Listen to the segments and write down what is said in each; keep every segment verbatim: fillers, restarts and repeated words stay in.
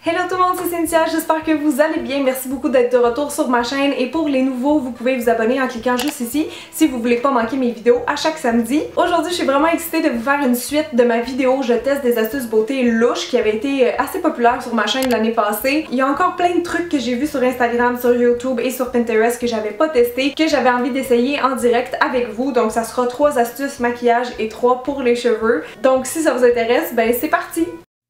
Hello tout le monde, c'est Cynthia, j'espère que vous allez bien. Merci beaucoup d'être de retour sur ma chaîne et pour les nouveaux, vous pouvez vous abonner en cliquant juste ici si vous voulez pas manquer mes vidéos à chaque samedi. Aujourd'hui, je suis vraiment excitée de vous faire une suite de ma vidéo Je teste des astuces beauté louches qui avait été assez populaire sur ma chaîne l'année passée. Il y a encore plein de trucs que j'ai vus sur Instagram, sur YouTube et sur Pinterest que j'avais pas testé, que j'avais envie d'essayer en direct avec vous. Donc ça sera trois astuces maquillage et trois pour les cheveux. Donc si ça vous intéresse, ben c'est parti!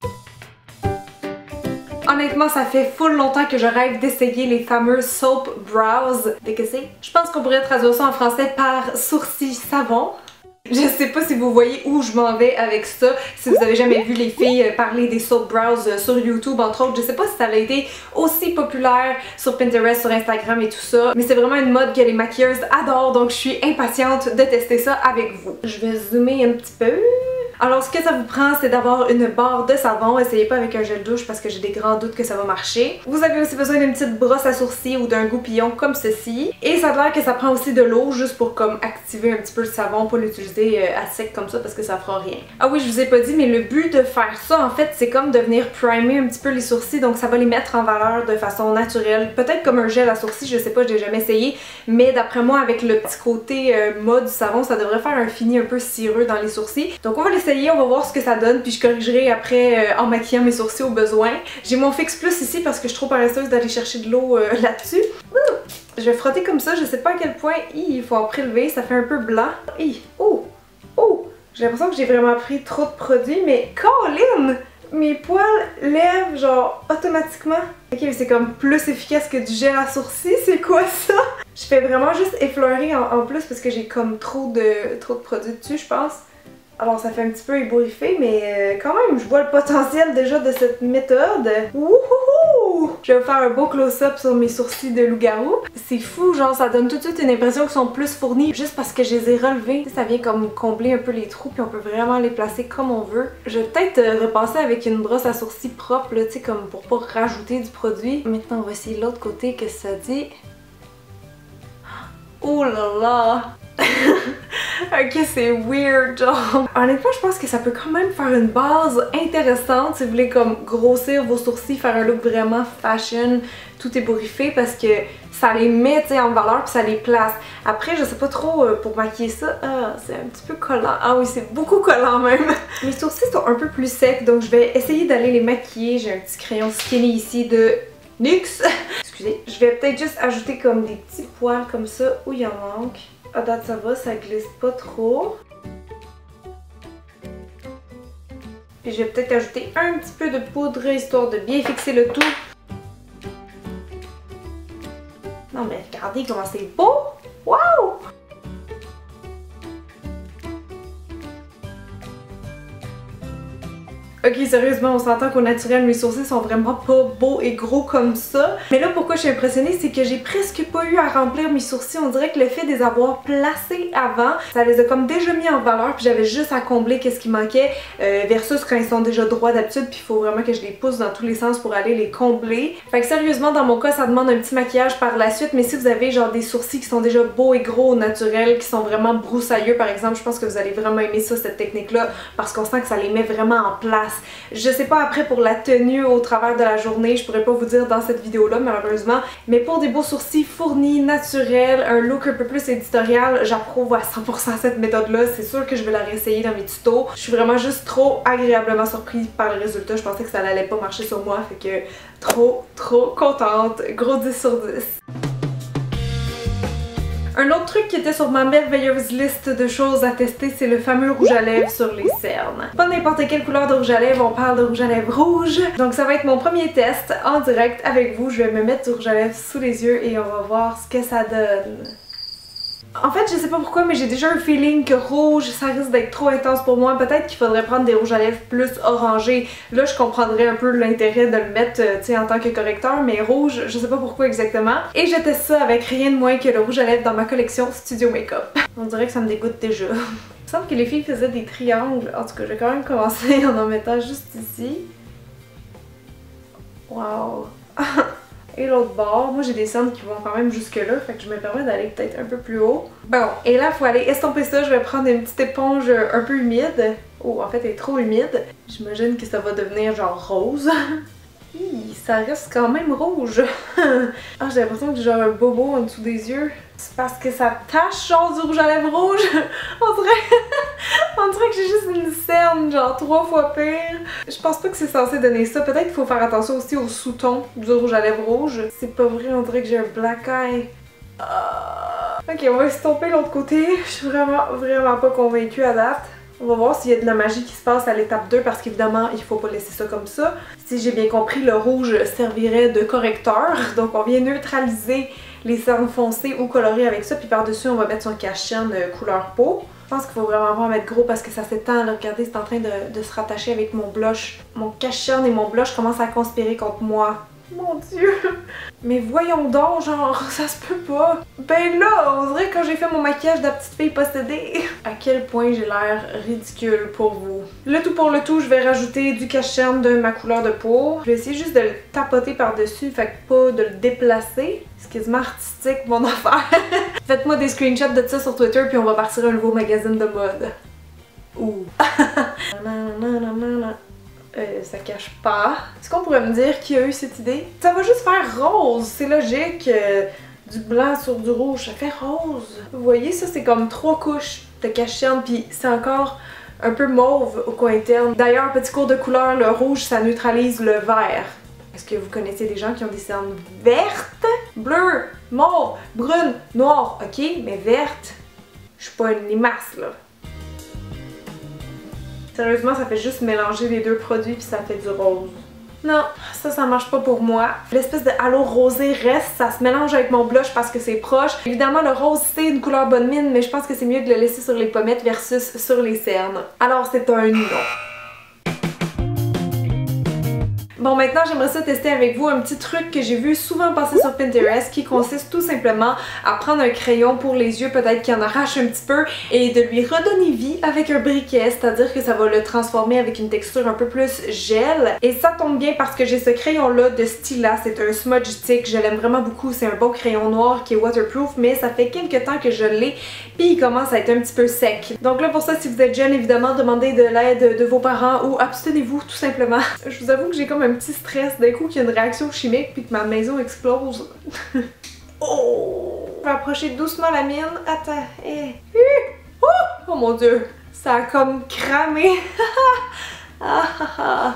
Honnêtement, ça fait full longtemps que je rêve d'essayer les fameux soap brows. Dès que c'est? Je pense qu'on pourrait traduire ça en français par sourcils savon. Je sais pas si vous voyez où je m'en vais avec ça, si vous avez jamais vu les filles parler des soap brows sur YouTube entre autres, je sais pas si ça avait été aussi populaire sur Pinterest, sur Instagram et tout ça, mais c'est vraiment une mode que les maquilleuses adorent, donc je suis impatiente de tester ça avec vous. Je vais zoomer un petit peu. Alors ce que ça vous prend, c'est d'avoir une barre de savon. Essayez pas avec un gel douche parce que j'ai des grands doutes que ça va marcher. Vous avez aussi besoin d'une petite brosse à sourcils ou d'un goupillon comme ceci. Et ça a l'air que ça prend aussi de l'eau juste pour comme activer un petit peu le savon, pas l'utiliser à sec comme ça parce que ça fera rien. Ah oui, je vous ai pas dit, mais le but de faire ça en fait, c'est comme de venir primer un petit peu les sourcils, donc ça va les mettre en valeur de façon naturelle. Peut-être comme un gel à sourcils, je sais pas, je l'ai jamais essayé, mais d'après moi avec le petit côté euh, mode du savon, ça devrait faire un fini un peu cireux dans les sourcils. Donc on va l'essayer. On va voir ce que ça donne, puis je corrigerai après euh, en maquillant mes sourcils au besoin. J'ai mon Fix Plus ici parce que je suis trop paresseuse d'aller chercher de l'eau euh, là-dessus. Je vais frotter comme ça, je sais pas à quel point il faut en prélever, ça fait un peu blanc. Hi. Oh! Oh! J'ai l'impression que j'ai vraiment pris trop de produits, mais Colin! Mes poils lèvent genre automatiquement. Ok, mais c'est comme plus efficace que du gel à sourcils, c'est quoi ça? Je fais vraiment juste effleurer en, en plus parce que j'ai comme trop de, trop de produits dessus, je pense. Alors ça fait un petit peu ébouriffé, mais euh, quand même, je vois le potentiel déjà de cette méthode. Wouhouhou! Je vais vous faire un beau close-up sur mes sourcils de loup-garou. C'est fou, genre ça donne tout de suite une impression qu'ils sont plus fournis juste parce que je les ai relevés. Ça vient comme combler un peu les trous, puis on peut vraiment les placer comme on veut. Je vais peut-être euh, repasser avec une brosse à sourcils propre, là, tu sais, comme pour pas rajouter du produit. Maintenant, on va essayer l'autre côté, que ça dit. Oh là là! Ok, c'est weird, genre. Honnêtement, je pense que ça peut quand même faire une base intéressante si vous voulez comme grossir vos sourcils, faire un look vraiment fashion, tout ébouriffé, parce que ça les met, tu sais, en valeur puis ça les place. Après, je sais pas trop euh, pour maquiller ça. Ah, c'est un petit peu collant. Ah oui, c'est beaucoup collant même. Mes sourcils sont un peu plus secs, donc je vais essayer d'aller les maquiller. J'ai un petit crayon skinny ici de N Y X. Excusez. Je vais peut-être juste ajouter comme des petits poils comme ça où il en manque. À date ça va, ça glisse pas trop. Puis je vais peut-être ajouter un petit peu de poudre histoire de bien fixer le tout. Non mais regardez comment c'est beau! Waouh! Ok, sérieusement, on s'entend qu'au naturel, mes sourcils sont vraiment pas beaux et gros comme ça. Mais là, pourquoi je suis impressionnée, c'est que j'ai presque pas eu à remplir mes sourcils. On dirait que le fait de les avoir placés avant, ça les a comme déjà mis en valeur, puis j'avais juste à combler qu'est-ce qui manquait, euh, versus quand ils sont déjà droits d'habitude, puis il faut vraiment que je les pousse dans tous les sens pour aller les combler. Fait que sérieusement, dans mon cas, ça demande un petit maquillage par la suite, mais si vous avez genre des sourcils qui sont déjà beaux et gros au naturel, qui sont vraiment broussailleux par exemple, je pense que vous allez vraiment aimer ça, cette technique-là, parce qu'on sent que ça les met vraiment en place. Je sais pas après pour la tenue au travers de la journée, je pourrais pas vous dire dans cette vidéo là malheureusement, mais pour des beaux sourcils fournis, naturels, un look un peu plus éditorial, j'approuve à cent pour cent cette méthode là, c'est sûr que je vais la réessayer dans mes tutos. Je suis vraiment juste trop agréablement surprise par le résultat, je pensais que ça allait pas marcher sur moi, fait que trop trop contente, gros dix sur dix. Un autre truc qui était sur ma merveilleuse liste de choses à tester, c'est le fameux rouge à lèvres sur les cernes. Pas n'importe quelle couleur de rouge à lèvres, on parle de rouge à lèvres rouge. Donc ça va être mon premier test en direct avec vous. Je vais me mettre du rouge à lèvres sous les yeux et on va voir ce que ça donne. En fait, je sais pas pourquoi, mais j'ai déjà un feeling que rouge, ça risque d'être trop intense pour moi. Peut-être qu'il faudrait prendre des rouges à lèvres plus orangés. Là, je comprendrais un peu l'intérêt de le mettre, tu sais, en tant que correcteur, mais rouge, je sais pas pourquoi exactement. Et je teste ça avec rien de moins que le rouge à lèvres dans ma collection Studio Makeup. On dirait que ça me dégoûte déjà. Il me semble que les filles faisaient des triangles. En tout cas, je vais quand même commencer en en mettant juste ici. Waouh! Et l'autre bord, moi j'ai des cernes qui vont quand même jusque là, fait que je me permets d'aller peut-être un peu plus haut. Bon, et là il faut aller estomper ça, je vais prendre une petite éponge un peu humide. Oh, en fait elle est trop humide. J'imagine que ça va devenir genre rose. ça reste quand même rouge. Ah, j'ai l'impression que j'ai genre un bobo en dessous des yeux. C'est parce que ça tache genre du rouge à lèvres rouge. On dirait... On dirait que j'ai juste une cerne genre trois fois pire. Je pense pas que c'est censé donner ça. Peut-être qu'il faut faire attention aussi au sous-ton du rouge à lèvres rouge. C'est pas vrai, on dirait que j'ai un black eye. Uh... Ok, on va estomper l'autre côté. Je suis vraiment, vraiment pas convaincue à date. On va voir s'il y a de la magie qui se passe à l'étape deux parce qu'évidemment, il faut pas laisser ça comme ça. Si j'ai bien compris, le rouge servirait de correcteur. Donc on vient neutraliser les cernes foncées ou colorées avec ça. Puis par-dessus, on va mettre son cache-cerne couleur peau. Je pense qu'il faut vraiment pas en mettre gros parce que ça s'étend. Regardez, c'est en train de, de se rattacher avec mon blush. Mon cache-cerne et mon blush commencent à conspirer contre moi. Mon Dieu! Mais voyons donc, genre, ça se peut pas! Ben là, on dirait quand j'ai fait mon maquillage de la petite fille possédée! À quel point j'ai l'air ridicule pour vous. Le tout pour le tout, je vais rajouter du cache-cerne de ma couleur de peau. Je vais essayer juste de le tapoter par-dessus, fait que pas de le déplacer. C'est quasiment artistique mon affaire. Faites-moi des screenshots de ça sur Twitter puis on va partir un nouveau magazine de mode. Ouh! Euh, ça cache pas. Est-ce qu'on pourrait me dire qui a eu cette idée? Ça va juste faire rose, c'est logique. Euh, du blanc sur du rouge, ça fait rose. Vous voyez, ça c'est comme trois couches de cache-cerne, puis c'est encore un peu mauve au coin interne. D'ailleurs, petit cours de couleur, le rouge ça neutralise le vert. Est-ce que vous connaissez des gens qui ont des cernes vertes? Bleues, mauve, brunes, noires, ok, mais vertes, je suis pas une limace là. Sérieusement, ça fait juste mélanger les deux produits puis ça fait du rose. Non, ça, ça marche pas pour moi. L'espèce de halo rosé reste, ça se mélange avec mon blush parce que c'est proche. Évidemment, le rose, c'est une couleur bonne mine, mais je pense que c'est mieux de le laisser sur les pommettes versus sur les cernes. Alors, c'est un non. Bon, maintenant j'aimerais ça tester avec vous un petit truc que j'ai vu souvent passer sur Pinterest qui consiste tout simplement à prendre un crayon pour les yeux, peut-être qu'il en arrache un petit peu, et de lui redonner vie avec un briquet, c'est-à-dire que ça va le transformer avec une texture un peu plus gel. Et ça tombe bien parce que j'ai ce crayon-là de Stila, c'est un smudge stick, je l'aime vraiment beaucoup, c'est un beau crayon noir qui est waterproof, mais ça fait quelques temps que je l'ai, puis il commence à être un petit peu sec. Donc là pour ça, si vous êtes jeune, évidemment, demandez de l'aide de vos parents ou abstenez-vous tout simplement. Je vous avoue que j'ai comme un petit stress d'un coup qu'il y a une réaction chimique puis que ma maison explose. Oh! Je vais approcher doucement la mienne. Attends. Eh. Oh! Oh mon dieu! Ça a comme cramé. Ah, ah, ah.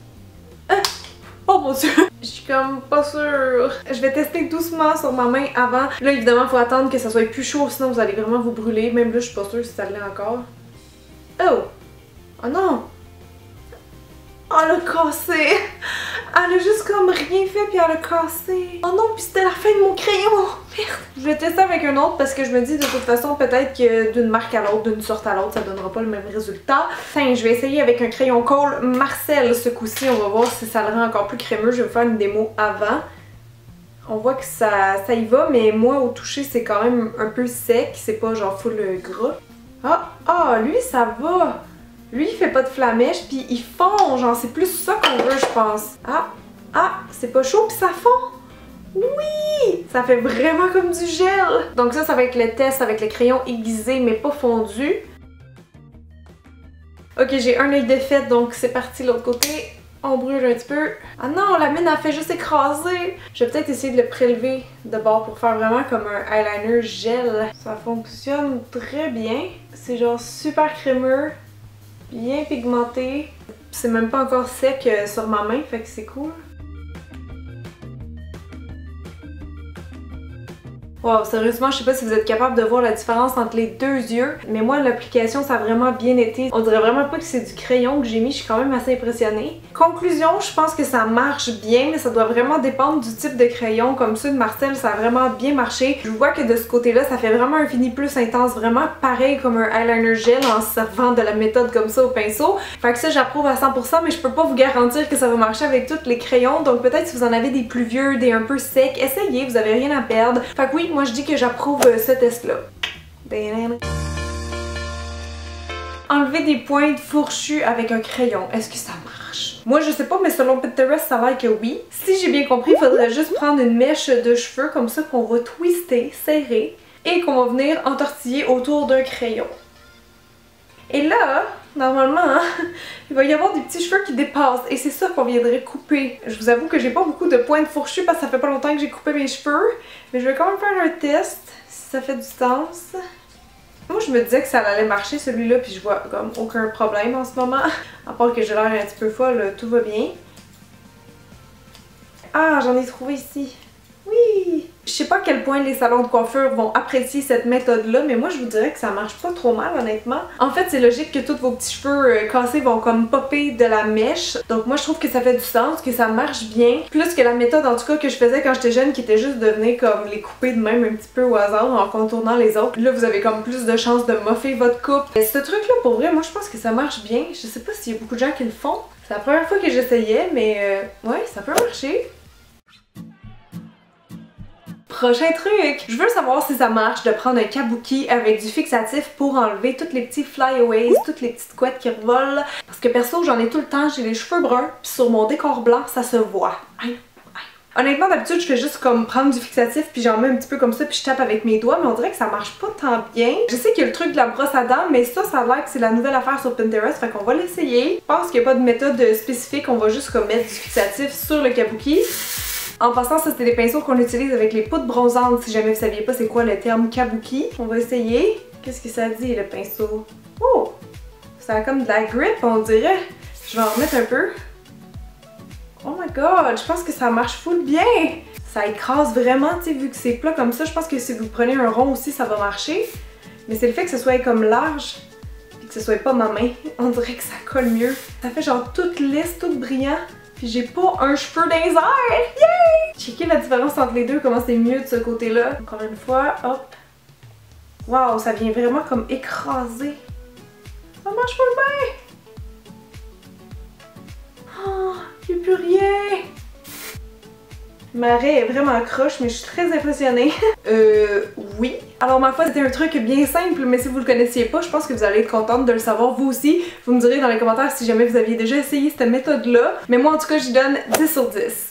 Oh mon dieu! Je suis comme pas sûre. Je vais tester doucement sur ma main avant. Là évidemment il faut attendre que ça soit plus chaud sinon vous allez vraiment vous brûler. Même là je suis pas sûre si ça l'est encore. Oh! Oh non! Oh, elle a cassé! Elle a juste comme rien fait puis elle a cassé. Oh non, puis c'était la fin de mon crayon! Merde! Je vais tester avec un autre parce que je me dis de toute façon peut-être que d'une marque à l'autre, d'une sorte à l'autre, ça donnera pas le même résultat. Enfin, je vais essayer avec un crayon Kohl Marcel ce coup-ci. On va voir si ça le rend encore plus crémeux. Je vais faire une démo avant. On voit que ça, ça y va, mais moi au toucher c'est quand même un peu sec. C'est pas genre full gras. Ah! Ah! Lui ça va! Lui, il fait pas de flamèche, puis il fond, genre, c'est plus ça qu'on veut, je pense. Ah, ah, c'est pas chaud, puis ça fond. Oui! Ça fait vraiment comme du gel. Donc ça, ça va être le test avec le crayon aiguisé, mais pas fondu. Ok, j'ai un œil de fête, donc c'est parti de l'autre côté. On brûle un petit peu. Ah non, la mine, a fait juste écraser. Je vais peut-être essayer de le prélever de bord pour faire vraiment comme un eyeliner gel. Ça fonctionne très bien. C'est genre super crémeux. Bien pigmenté. C'est même pas encore sec sur ma main, fait que c'est cool. Wow, sérieusement, je sais pas si vous êtes capable de voir la différence entre les deux yeux, mais moi, l'application, ça a vraiment bien été. On dirait vraiment pas que c'est du crayon que j'ai mis, je suis quand même assez impressionnée. Conclusion, je pense que ça marche bien, mais ça doit vraiment dépendre du type de crayon. Comme ceux de Marcel, ça a vraiment bien marché. Je vois que de ce côté-là, ça fait vraiment un fini plus intense, vraiment pareil comme un eyeliner gel en se servant de la méthode comme ça au pinceau. Fait que ça, j'approuve à cent pour cent, mais je peux pas vous garantir que ça va marcher avec tous les crayons. Donc peut-être si vous en avez des plus vieux, des un peu secs, essayez, vous avez rien à perdre. Fait que oui, moi je dis que j'approuve ce test-là. Enlever des pointes fourchues avec un crayon, est-ce que ça marche? Moi je sais pas, mais selon Pinterest ça a l'air que oui. Si j'ai bien compris, il faudrait juste prendre une mèche de cheveux comme ça qu'on va twister, serrer, et qu'on va venir entortiller autour d'un crayon. Et là, normalement, hein, il va y avoir des petits cheveux qui dépassent et c'est ça qu'on viendrait couper. Je vous avoue que j'ai pas beaucoup de pointes fourchues parce que ça fait pas longtemps que j'ai coupé mes cheveux, mais je vais quand même faire un test si ça fait du sens. Moi je me disais que ça allait marcher celui-là puis je vois comme aucun problème en ce moment. À part que j'ai l'air un petit peu folle, tout va bien. Ah, j'en ai trouvé ici. Oui! Je sais pas à quel point les salons de coiffure vont apprécier cette méthode-là, mais moi je vous dirais que ça marche pas trop mal honnêtement. En fait, c'est logique que tous vos petits cheveux cassés vont comme popper de la mèche. Donc moi je trouve que ça fait du sens, que ça marche bien. Plus que la méthode en tout cas que je faisais quand j'étais jeune qui était juste de venir comme les couper de même un petit peu au hasard en contournant les autres. Là vous avez comme plus de chances de moffer votre coupe. Mais ce truc-là pour vrai, moi je pense que ça marche bien. Je sais pas s'il y a beaucoup de gens qui le font. C'est la première fois que j'essayais, mais euh, ouais, ça peut marcher. Prochain truc! Je veux savoir si ça marche de prendre un kabuki avec du fixatif pour enlever tous les petits flyaways, toutes les petites couettes qui revolent. Parce que perso, j'en ai tout le temps, j'ai les cheveux bruns, puis sur mon décor blanc, ça se voit. Aïe, aïe. Honnêtement, d'habitude, je fais juste comme prendre du fixatif, puis j'en mets un petit peu comme ça, puis je tape avec mes doigts, mais on dirait que ça marche pas tant bien. Je sais qu'il y a le truc de la brosse à dents, mais ça, ça a l'air que c'est la nouvelle affaire sur Pinterest, fait qu'on va l'essayer. Je pense qu'il n'y a pas de méthode spécifique, on va juste comme mettre du fixatif sur le kabuki. En passant, ça c'est des pinceaux qu'on utilise avec les poudres bronzantes, si jamais vous saviez pas c'est quoi le terme kabuki. On va essayer. Qu'est-ce que ça dit le pinceau? Oh! Ça a comme de la grip on dirait. Je vais en remettre un peu. Oh my god, je pense que ça marche full bien! Ça écrase vraiment, tu sais, vu que c'est plat comme ça, je pense que si vous prenez un rond aussi ça va marcher. Mais c'est le fait que ce soit comme large et que ce soit pas ma main, on dirait que ça colle mieux. Ça fait genre toute lisse, tout brillant. Puis j'ai pas un cheveu dans les airs! Yay! Checkez la différence entre les deux, comment c'est mieux de ce côté-là. Encore une fois, hop. Waouh, ça vient vraiment comme écraser. Ça marche pas bien! Oh, y'a plus rien! Ma raie est vraiment croche, mais je suis très impressionnée. euh, oui. Alors ma foi, c'était un truc bien simple, mais si vous le connaissiez pas, je pense que vous allez être contente de le savoir vous aussi. Vous me direz dans les commentaires si jamais vous aviez déjà essayé cette méthode-là. Mais moi en tout cas, j'y donne dix sur dix.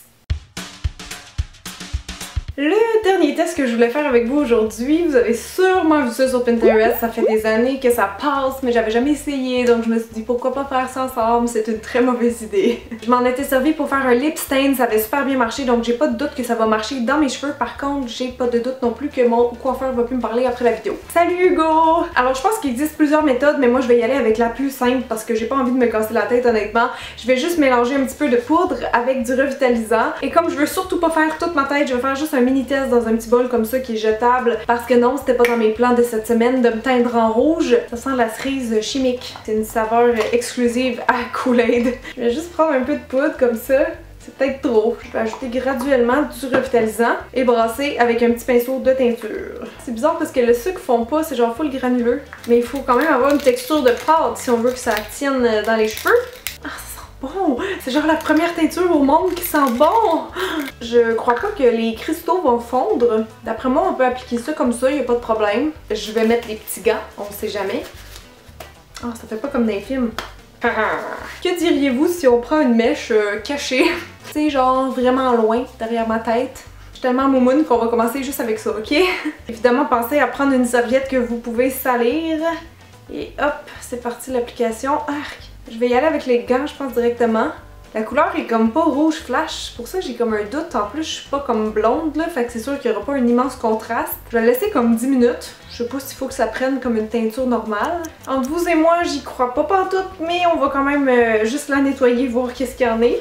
Le dernier test que je voulais faire avec vous aujourd'hui, vous avez sûrement vu ça sur Pinterest, ça fait des années que ça passe, mais j'avais jamais essayé, donc je me suis dit pourquoi pas faire ça ensemble, c'est une très mauvaise idée. Je m'en étais servi pour faire un lip stain, ça avait super bien marché, donc j'ai pas de doute que ça va marcher dans mes cheveux. Par contre, j'ai pas de doute non plus que mon coiffeur va plus me parler après la vidéo. Salut Hugo! Alors je pense qu'il existe plusieurs méthodes, mais moi je vais y aller avec la plus simple parce que j'ai pas envie de me casser la tête honnêtement. Je vais juste mélanger un petit peu de poudre avec du revitalisant, et comme je veux surtout pas faire toute ma tête, je vais faire juste un mini test dans un petit bol comme ça qui est jetable parce que non, c'était pas dans mes plans de cette semaine de me teindre en rouge. Ça sent la cerise chimique. C'est une saveur exclusive à Kool-Aid. Je vais juste prendre un peu de poudre comme ça. C'est peut-être trop. Je vais ajouter graduellement du revitalisant et brasser avec un petit pinceau de teinture. C'est bizarre parce que le sucre fond pas, c'est genre full granuleux. Mais il faut quand même avoir une texture de pâte si on veut que ça tienne dans les cheveux. Ah, bon, c'est genre la première teinture au monde qui sent bon! Je crois pas que les cristaux vont fondre. D'après moi, on peut appliquer ça comme ça, y a pas de problème. Je vais mettre les petits gants, on sait jamais. Ah, oh, ça fait pas comme dans les films. Que diriez-vous si on prend une mèche euh, cachée? Tu sais, genre vraiment loin, derrière ma tête. Je suis tellement moumoune qu'on va commencer juste avec ça, ok? Évidemment, pensez à prendre une serviette que vous pouvez salir. Et hop, c'est parti l'application. Arc! Je vais y aller avec les gants, je pense, directement. La couleur est comme pas rouge flash, pour ça j'ai comme un doute. En plus, je suis pas comme blonde là, fait que c'est sûr qu'il y aura pas un immense contraste. Je vais le laisser comme dix minutes. Je sais pas s'il faut que ça prenne comme une teinture normale. Entre vous et moi, j'y crois pas pantoute, mais on va quand même euh, juste la nettoyer, voir qu'est-ce qu'il y en a.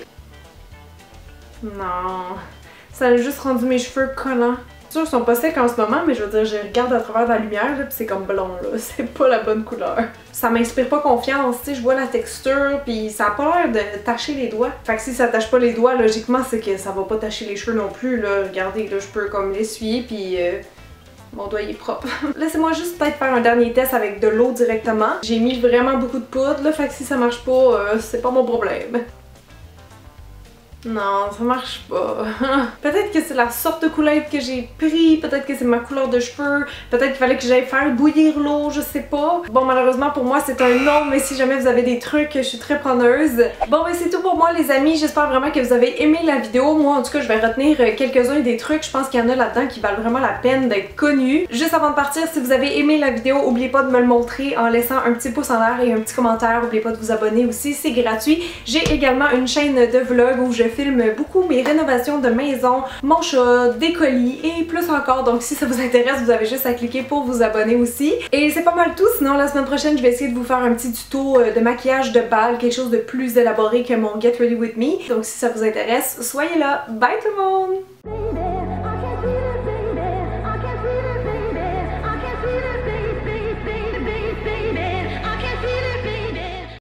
Non, ça a juste rendu mes cheveux collants. C'est sûr, ils sont pas secs en ce moment, mais je veux dire, je regarde à travers la lumière, là, pis c'est comme blond, là. C'est pas la bonne couleur. Ça m'inspire pas confiance, tu sais, je vois la texture, pis ça a pas l'air de tacher les doigts. Fait que si ça tâche pas les doigts, logiquement, c'est que ça va pas tacher les cheveux non plus, là. Regardez, là, je peux comme l'essuyer, pis euh, mon doigt il est propre. Laissez-moi juste peut-être faire un dernier test avec de l'eau directement. J'ai mis vraiment beaucoup de poudre, là, fait que si ça marche pas, euh, c'est pas mon problème. Non, ça marche pas. Peut-être que c'est la sorte de couleur que j'ai pris, peut-être que c'est ma couleur de cheveux, peut-être qu'il fallait que j'aille faire bouillir l'eau, je sais pas. Bon, malheureusement pour moi c'est un non, mais si jamais vous avez des trucs, je suis très preneuse. Bon, ben c'est tout pour moi les amis, j'espère vraiment que vous avez aimé la vidéo. Moi en tout cas je vais retenir quelques-uns des trucs, je pense qu'il y en a là-dedans qui valent vraiment la peine d'être connus. Juste avant de partir, si vous avez aimé la vidéo, n'oubliez pas de me le montrer en laissant un petit pouce en l'air et un petit commentaire. N'oubliez pas de vous abonner aussi, c'est gratuit. J'ai également une chaîne de vlog où je filme beaucoup mes rénovations de maison, mon chat, des colis et plus encore. Donc si ça vous intéresse, vous avez juste à cliquer pour vous abonner aussi. Et c'est pas mal tout, sinon la semaine prochaine je vais essayer de vous faire un petit tuto de maquillage de bal, quelque chose de plus élaboré que mon Get Ready With Me. Donc si ça vous intéresse, soyez là. Bye tout le monde!